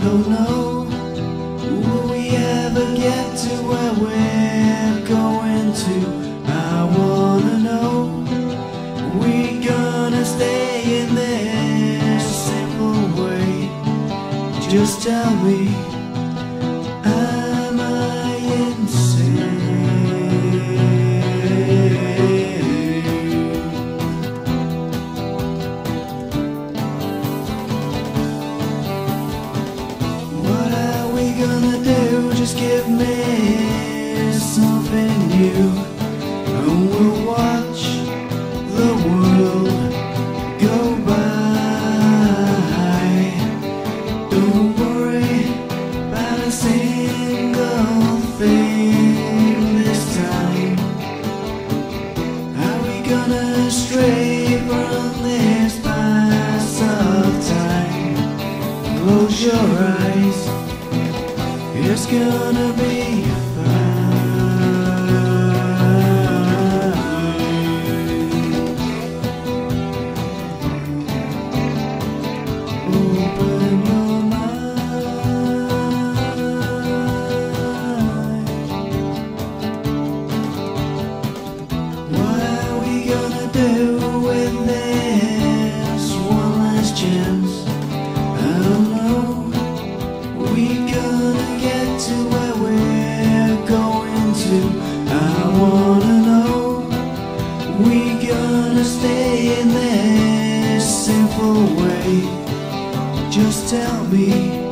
don't know, will we ever get to where we're going to? I wanna know, we gonna stay in this simple way? Just tell me, am I insane? What are we gonna do? Just give me something new, and we'll watch the world go by. Don't worry about a single thing this time. Are we gonna stray from this path of time? Close your eyes, it's gonna be chance. I don't know, we gonna get to where we're going to? I wanna know, we gonna stay in this simple way? Just tell me.